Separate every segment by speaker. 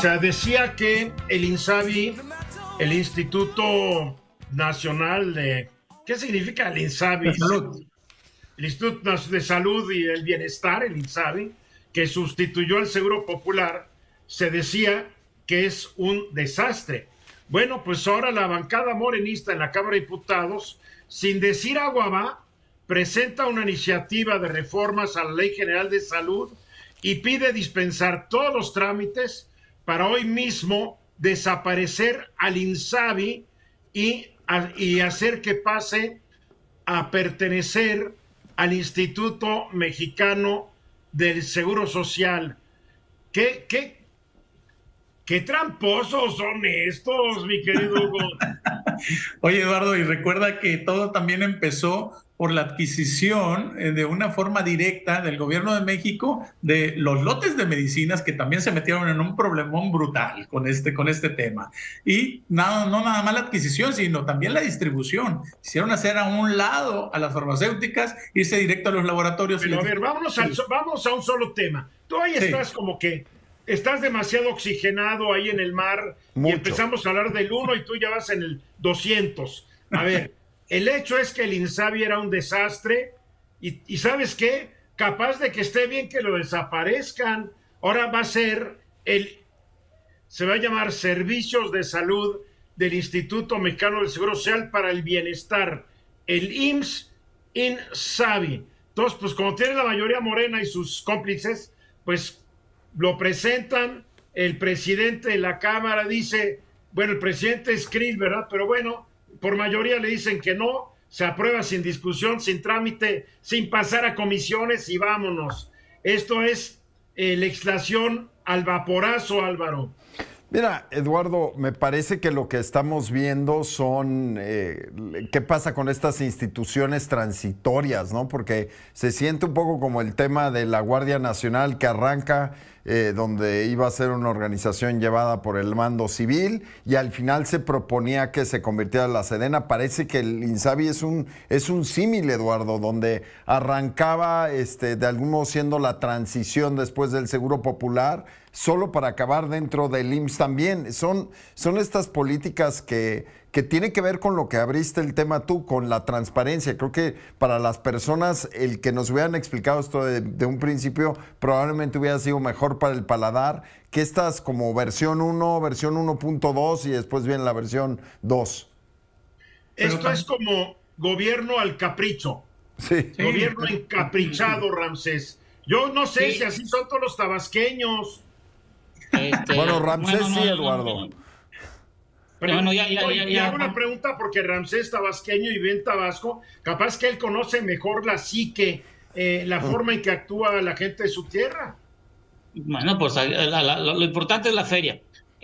Speaker 1: sea, decía que el INSABI, el Instituto Nacional de... ¿Qué significa el INSABI?
Speaker 2: De salud.
Speaker 1: El Instituto de Salud y el Bienestar, el INSABI, que sustituyó al Seguro Popular, se decía que es un desastre. Bueno, pues ahora la bancada morenista en la Cámara de Diputados, sin decir agua va, presenta una iniciativa de reformas a la Ley General de Salud y pide dispensar todos los trámites para hoy mismo desaparecer al INSABI y hacer que pase a pertenecer al Instituto Mexicano del Seguro Social. ¿Qué tramposos son estos, mi querido Hugo?
Speaker 2: Oye, Eduardo, y recuerda que todo también empezó por la adquisición de una forma directa del gobierno de México de los lotes de medicinas que también se metieron en un problemón brutal con este tema. Y no nada más la adquisición, sino también la distribución. Hicieron hacer a un lado a las farmacéuticas, irse directo a los laboratorios.
Speaker 1: Pero a ver, vamos a un solo tema. Tú ahí estás como que estás demasiado oxigenado ahí en el mar. Mucho. Y empezamos a hablar del 1 y tú ya vas en el 200. A ver, el hecho es que el INSABI era un desastre y ¿sabes qué? Capaz de que esté bien que lo desaparezcan. Ahora va a ser se va a llamar Servicios de Salud del Instituto Mexicano del Seguro Social para el Bienestar, el IMSS-INSABI. Entonces, pues como tiene la mayoría morena y sus cómplices, pues lo presentan, el presidente de la Cámara dice, bueno, el presidente es Krill, ¿verdad? Pero bueno, por mayoría le dicen que no, se aprueba sin discusión, sin trámite, sin pasar a comisiones y vámonos. Esto es legislación al vaporazo, Álvaro.
Speaker 3: Mira, Eduardo, me parece que lo que estamos viendo son qué pasa con estas instituciones transitorias, ¿no? Porque se siente un poco como el tema de la Guardia Nacional que arranca donde iba a ser una organización llevada por el mando civil y al final se proponía que se convirtiera en la Sedena. Parece que el INSABI es un símil, Eduardo, donde arrancaba de algún modo siendo la transición después del Seguro Popular, solo para acabar dentro del IMSS también. Son estas políticas que tienen que ver con lo que abriste el tema tú, con la transparencia. Creo que para las personas, el que nos hubieran explicado esto de un principio, probablemente hubiera sido mejor para el paladar que estas como versión 1, versión 1.2 y después viene la versión 2.
Speaker 1: Esto es como gobierno al capricho.
Speaker 3: Sí.
Speaker 1: Gobierno encaprichado, Ramsés. Yo no sé si así son todos los tabasqueños.
Speaker 3: Bueno, Ramsés sí, Eduardo.
Speaker 1: Pero bueno, ya hago una pregunta porque Ramsés tabasqueño y bien Tabasco, capaz que él conoce mejor la psique, la forma en que actúa la gente de su tierra.
Speaker 4: Bueno, pues lo importante es la feria.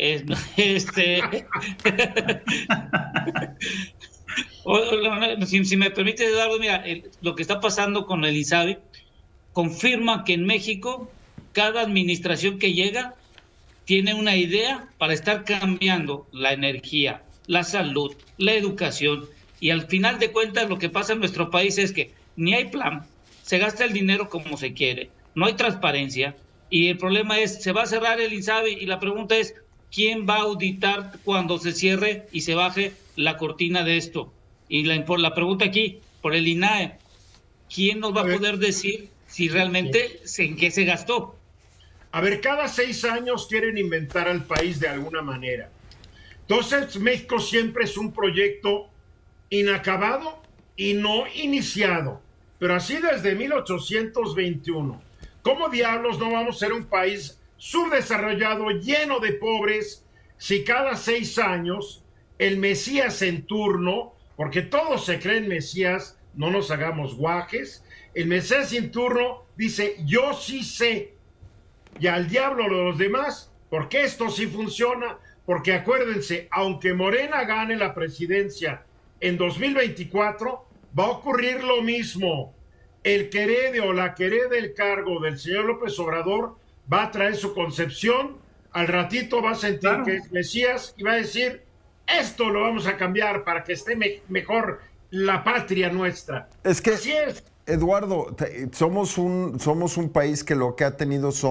Speaker 4: Si me permite, Eduardo, mira, lo que está pasando con el INSABI confirma que en México cada administración que llega tiene una idea para estar cambiando la energía, la salud, la educación, y al final de cuentas lo que pasa en nuestro país es que ni hay plan, se gasta el dinero como se quiere, no hay transparencia, y el problema es, se va a cerrar el INSABI, y la pregunta es, ¿quién va a auditar cuando se cierre y se baje la cortina de esto? Y la pregunta aquí, por el INAE, ¿quién nos va a poder decir si realmente en qué se gastó?
Speaker 1: A ver, cada 6 años quieren inventar al país de alguna manera. Entonces, México siempre es un proyecto inacabado y no iniciado. Pero así desde 1821. ¿Cómo diablos no vamos a ser un país subdesarrollado, lleno de pobres, si cada 6 años el Mesías en turno, porque todos se creen Mesías, no nos hagamos guajes, el Mesías en turno dice, yo sí sé, y al diablo los demás, porque esto sí funciona, porque acuérdense, aunque Morena gane la presidencia en 2024, va a ocurrir lo mismo. El que herede o la que herede el cargo del señor López Obrador va a traer su concepción, al ratito va a sentir que es Mesías y va a decir, esto lo vamos a cambiar para que esté mejor la patria nuestra.
Speaker 3: Es que,
Speaker 1: así es.
Speaker 3: Eduardo, somos un país que lo que ha tenido son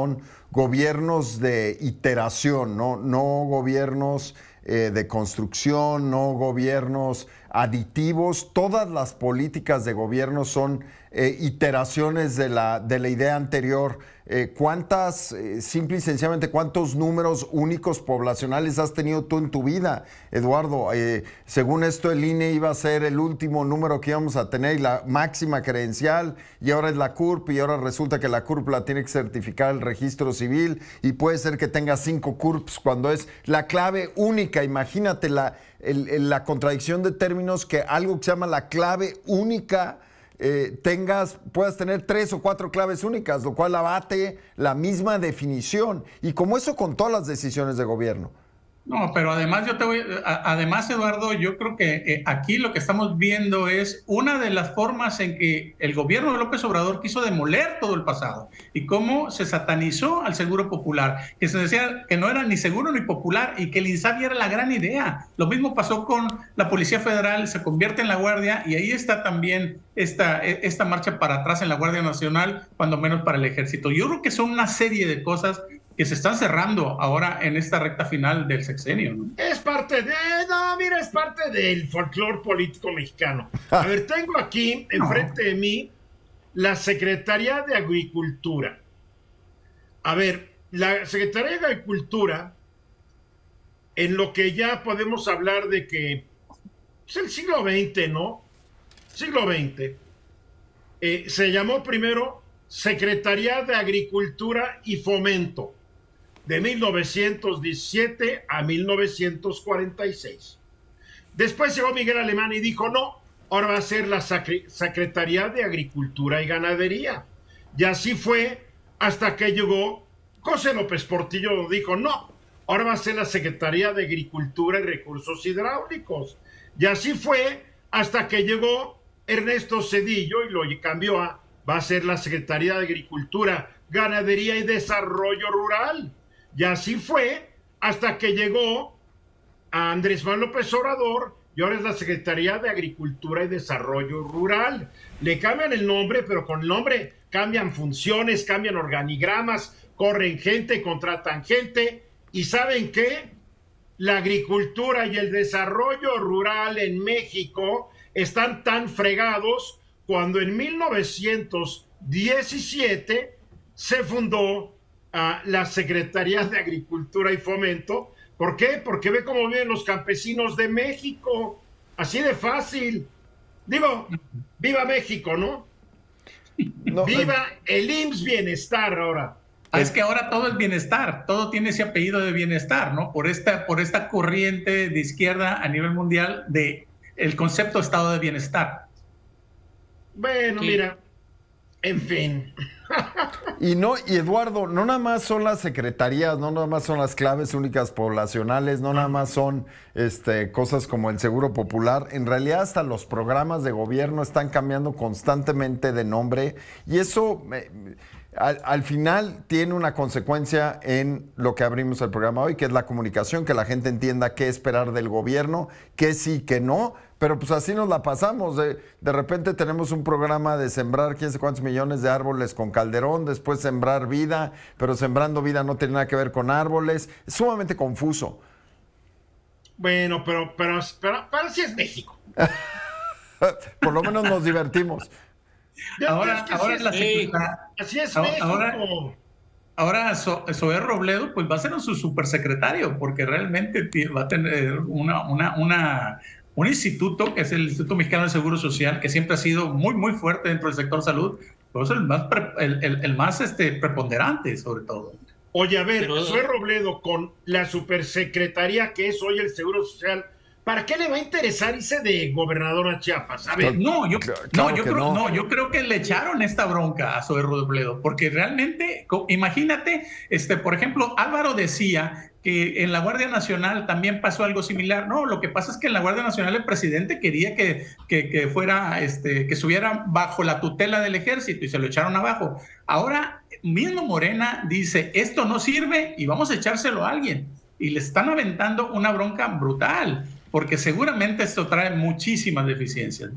Speaker 3: gobiernos de iteración, no gobiernos de construcción, no gobiernos aditivos. Todas las políticas de gobierno son iteraciones de la idea anterior. Simple y sencillamente, ¿cuántos números únicos poblacionales has tenido tú en tu vida, Eduardo? Según esto, el INE iba a ser el último número que íbamos a tener y la máxima credencial, y ahora es la CURP, y ahora resulta que la CURP la tiene que certificar el registro civil, y puede ser que tenga 5 CURPs cuando es la clave única. Imagínate la contradicción de términos, que algo que se llama la clave única puedas tener 3 o 4 claves únicas, lo cual abate la misma definición. Y como eso con todas las decisiones de gobierno.
Speaker 2: No, pero además además, Eduardo, yo creo que aquí lo que estamos viendo es una de las formas en que el gobierno de López Obrador quiso demoler todo el pasado y cómo se satanizó al Seguro Popular, que se decía que no era ni seguro ni popular y que el INSABI era la gran idea. Lo mismo pasó con la Policía Federal, se convierte en la Guardia, y ahí está también esta marcha para atrás en la Guardia Nacional, cuando menos para el Ejército. Yo creo que son una serie de cosas que se están cerrando ahora en esta recta final del sexenio, ¿no?
Speaker 1: Es parte del folclore político mexicano. A ver, tengo aquí enfrente de mí la Secretaría de Agricultura. A ver, la Secretaría de Agricultura, en lo que ya podemos hablar de que es el siglo XX, ¿no? Siglo XX. Se llamó primero Secretaría de Agricultura y Fomento, de 1917 a 1946. Después llegó Miguel Alemán y dijo, no, ahora va a ser la Secretaría de Agricultura y Ganadería. Y así fue hasta que llegó José López Portillo, dijo, no, ahora va a ser la Secretaría de Agricultura y Recursos Hidráulicos. Y así fue hasta que llegó Ernesto Zedillo y lo cambió a, va a ser la Secretaría de Agricultura, Ganadería y Desarrollo Rural. Y así fue hasta que llegó a Andrés Manuel López Obrador, y ahora es la Secretaría de Agricultura y Desarrollo Rural. Le cambian el nombre, pero con el nombre cambian funciones, cambian organigramas, corren gente, contratan gente. ¿Y saben qué? La agricultura y el desarrollo rural en México están tan fregados cuando en 1917 se fundó la Secretaría de Agricultura y Fomento. ¿Por qué? Porque ve cómo viven los campesinos de México. Así de fácil. Digo, viva México, ¿no? Viva el IMSS Bienestar ahora.
Speaker 2: Es que ahora todo es bienestar, todo tiene ese apellido de bienestar, ¿no? Por esta corriente de izquierda a nivel mundial de el concepto de estado de bienestar.
Speaker 1: Bueno, sí. Mira, en fin.
Speaker 3: Y Eduardo, no nada más son las secretarías, no nada más son las claves únicas poblacionales, no nada más son cosas como el Seguro Popular. En realidad hasta los programas de gobierno están cambiando constantemente de nombre, y eso al final tiene una consecuencia en lo que abrimos el programa hoy, que es la comunicación, que la gente entienda qué esperar del gobierno, qué sí, qué no. Pero pues así nos la pasamos. De repente tenemos un programa de sembrar quién sabe cuántos millones de árboles con Calderón, después sembrar vida, pero sembrando vida no tiene nada que ver con árboles. Es sumamente confuso.
Speaker 1: Bueno, pero así es México.
Speaker 3: Por lo menos nos divertimos.
Speaker 1: Así es México.
Speaker 2: Ahora Zoé Robledo pues va a ser su supersecretario, porque realmente va a tener un instituto, que es el Instituto Mexicano del Seguro Social, que siempre ha sido muy, muy fuerte dentro del sector salud, pero es el más preponderante, sobre todo.
Speaker 1: Oye, a ver, Zoé Robledo, con la supersecretaría que es hoy el Seguro Social, ¿para qué le va a interesar irse de gobernador a Chiapas? A ver.
Speaker 2: Yo creo que le echaron esta bronca a Zoé Robledo, porque realmente, imagínate, por ejemplo, Álvaro decía que en la Guardia Nacional también pasó algo similar. No, lo que pasa es que en la Guardia Nacional el presidente quería que fuera, que estuviera bajo la tutela del ejército, y se lo echaron abajo. Ahora mismo Morena dice, esto no sirve y vamos a echárselo a alguien. Y le están aventando una bronca brutal, porque seguramente esto trae muchísimas deficiencias.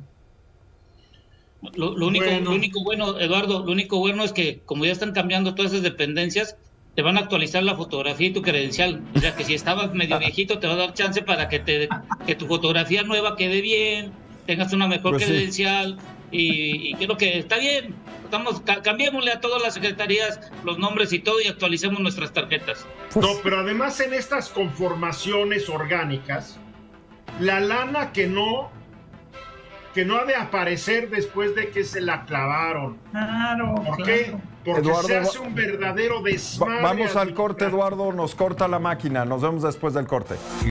Speaker 4: Lo único bueno, Eduardo, lo único bueno es que como ya están cambiando todas esas dependencias, te van a actualizar la fotografía y tu credencial. O sea, que si estabas medio viejito, te va a dar chance para que tu fotografía nueva quede bien, tengas una mejor
Speaker 3: Pues sí.
Speaker 4: credencial, y creo que está bien. Cambiémosle a todas las secretarías los nombres y todo y actualicemos nuestras tarjetas.
Speaker 1: No, pero además en estas conformaciones orgánicas, la lana que no ha de aparecer después de que se la clavaron.
Speaker 2: Claro.
Speaker 1: ¿Por qué? Porque
Speaker 3: Eduardo,
Speaker 1: se hace un verdadero desmadre.
Speaker 3: Vamos al corte, Eduardo, nos corta la máquina. Nos vemos después del corte.